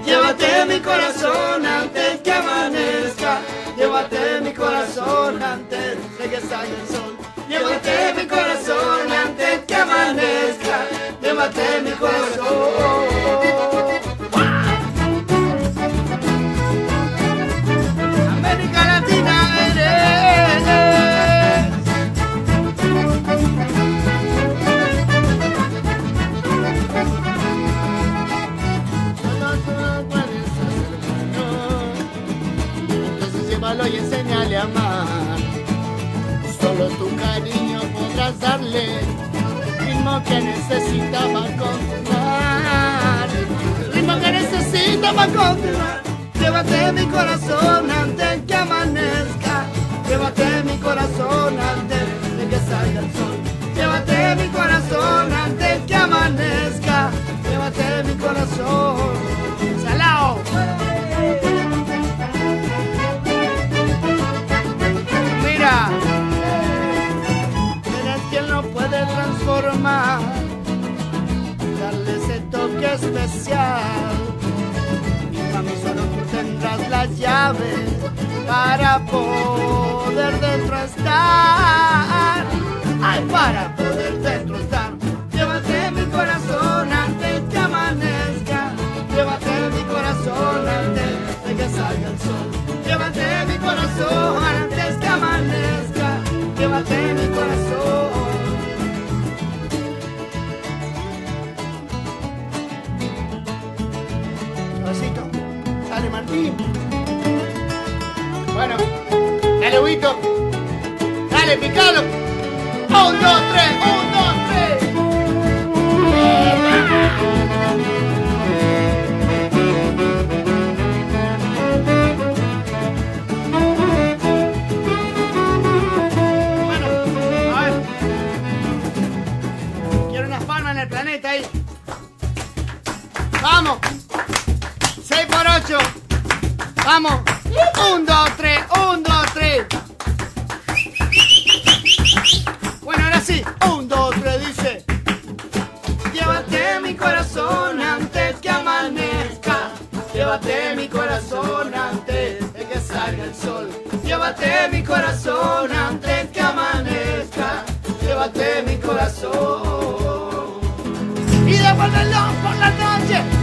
Llévate mi corazón antes que amanezca. Llévate mi corazón antes de que salga el sol. Llévate mi corazón antes que amanezca. Llévate mi corazón. América Latina eres. Solo tú puedes hacerlo. Entonces llévalo y enséñale a amar. Solo tu cariño podrás darle el ritmo que necesita para continuar. El ritmo que necesita para continuar. Llévate mi corazón antes que amanezca. Llévate mi corazón antes de que salga el sol. Llévate mi corazón antes que amanezca. Llévate mi corazón. ¡Salao! Mira. Puede transformar, darle ese toque especial. Y para mí solo tú tendrás las llaves para poder dentro estar. Ay, para poder dentro estar. Llévate mi corazón antes que amanezca. Llévate mi corazón antes de que salga el sol. Llévate mi corazón antes que amanezca. Llévate mi corazón. Dale, Martín. Bueno, dale, Huito. Dale, picalo. 1, 2, 3, 1, 2, 3. Bueno, a ver. Quiero unas palmas en el planeta ahí. Vamos. 6 por 8. Vamos. 1, 2, 3. 1, 2, 3. Bueno, ahora sí. 1, 2, 3 dice. Llévate mi corazón antes que amanezca. Llévate mi corazón antes de que salga el sol. Llévate mi corazón antes que amanezca. Llévate mi corazón. Y devuélvelo por la noche.